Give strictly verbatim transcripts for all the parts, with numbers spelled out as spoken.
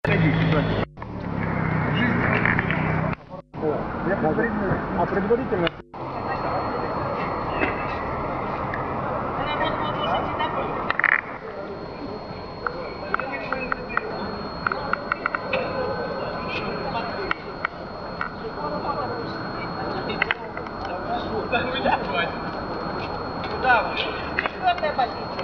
А предварительно... Куда вы? Четвертая позиция.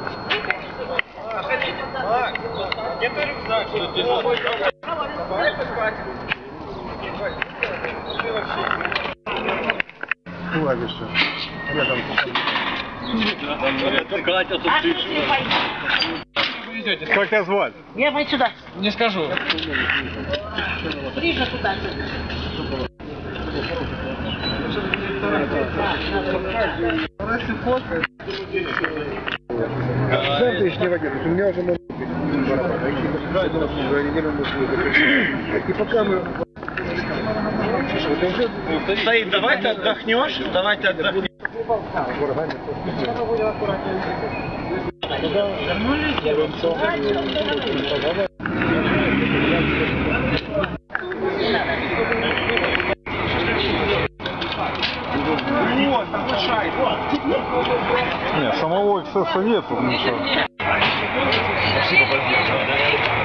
Где твой рюкзак? Что ты делаешь? Давай поспать. Клавиша. Рядом. Катя, тут ты. Как тебя звать? Я пойду сюда. Не скажу. Ближе туда. Завтра еще не водит. У меня уже может быть. И пока мы... Стоит, давай ты отдохнешь, давай ты отдохнешь. Вот, такой шайк. Нет, самого эксцесса нету, ничего.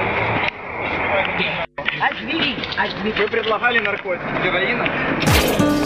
Аж бери, аж бери. Вы предлагали наркотики, героина?